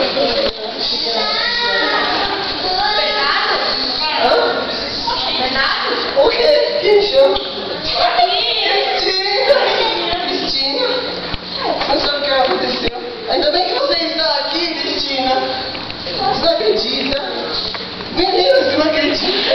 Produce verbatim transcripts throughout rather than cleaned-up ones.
O quê? Quem chama? Cristina! Cristina! Não sabe o que aconteceu? Ainda bem que você está aqui, Cristina! Você não acredita? Menina, você não acredita?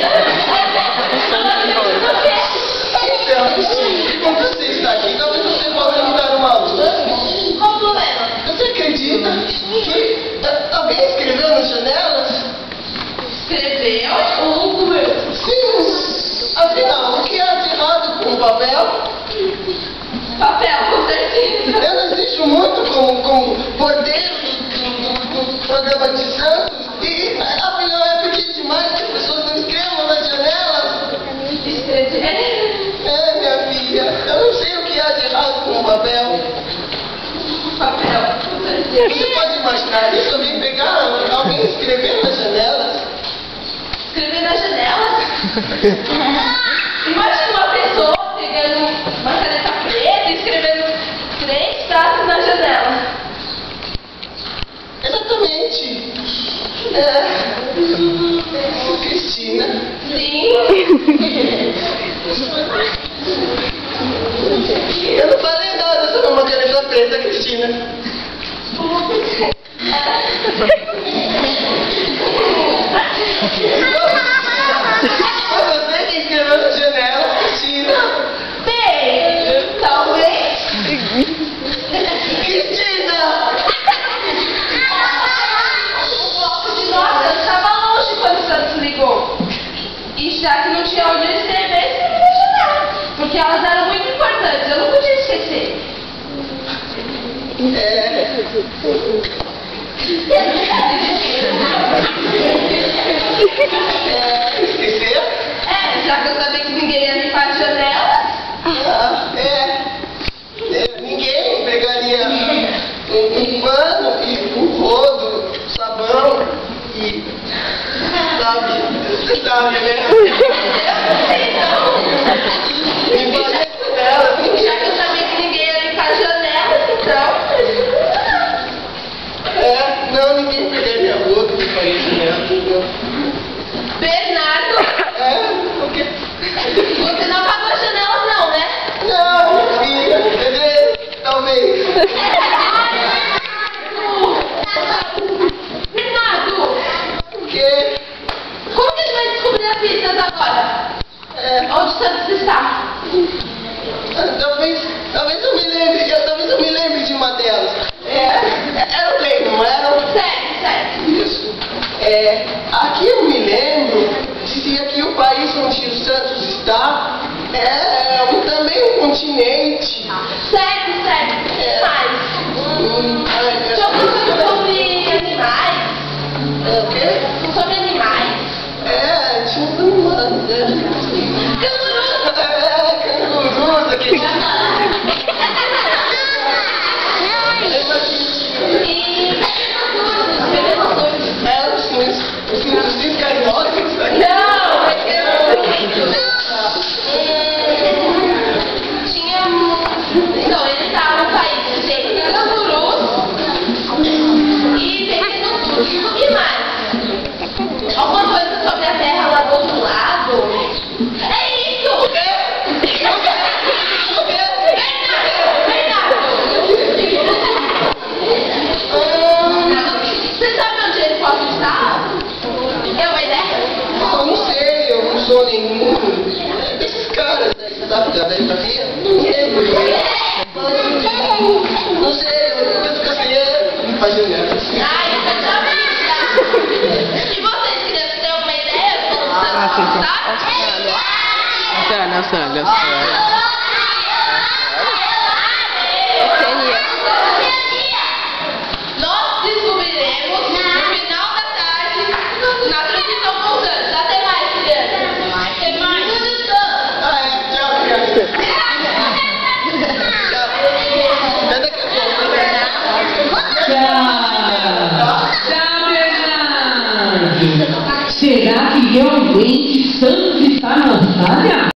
Então, Cristina, como você está aqui, talvez você possa me dar uma luz. Qual o problema? Você acredita que alguém escreveu nas janelas? Escreveu ou comeu? Sim! Afinal, o que há de errado com o papel? Papel, com certeza. Eu não existe muito como, como poder do, do, do programa de Santos e afinal é pequeno demais que as pessoas não escrevam nas janelas. Escrever? É, minha filha, eu não sei o que há de errado com o papel. Papel, com certeza. Você pode imaginar isso? Alguém pegar, alguém escrever nas janelas? Escrever na janela? Imagina uma pessoa pegando uma caneta preta e escrevendo três frases na janela. Exatamente. É. Cristina. Sim. Eu não falei nada sobre uma caneta preta, Cristina. Foi você que escreveu na janela, Cristina? Bem, talvez. Cristina! O bloco de notas estava longe quando o Santos ligou. E já que não tinha onde eu escrever, escrevi na janela. Porque elas eram muito importantes, eu não podia esquecer. É. É, esqueceu? É, já que eu sabia que ninguém ia limpar as janelas. Ah, é. É, ninguém pegaria um, um pano e um rodo, sabão e... Sabe? Você sabe, né? Limparia as janelas. Já que eu sabia que ninguém ia limpar as janelas, então... É, não, ninguém pegaria rodo e limparia as janelas. Bernardo, É, o quê? você não apagou as janelas não, né? Não, filha, entendeu? Talvez. Bernardo, O quê? como que a gente vai descobrir as pistas agora? É, Onde o Santos está? talvez, talvez eu me lembre, eu, talvez eu me lembre de uma delas. É, era o trem, não era? Sério, sério. Isso. É, aqui eu me lembro de que aqui o país onde o Santos está é um, também um continente. Sério, sério. O que mais? Hum, é, Tinha alguma coisa sobre animais? é o quê? Sobre animais? É, tinha uma... É, Canguru! é, cangurus aqui. E os predadores. É, os cintos, os cintos carinhosos aqui. Não, vai ter um... Tinha... Então, ele tá no país que tem cangurus e tem rinocerontes. O que mais? Alguma coisa sobre a terra lá do outro lado? É isso! O quê? O quê? Você sabe onde ele pode estar? É uma ideia? Eu não sei, eu não sou nenhum desses caras, né? Sabe da velha minha? Não lembro. Não sei, eu eu fico assim, imaginando assim. Ai, eu já sabia. E vocês, crianças, têm alguma ideia de como o Santos pode estar? Australia, Australia, Australia. Nós descobriremos no final da tarde na transmissão com o Santos. Até mais, crianças. Até mais. Ah, é, tchau, criança. Tchau. Até daqui a pouco. Tchau! Tchau, Bernardo! Será que realmente Santos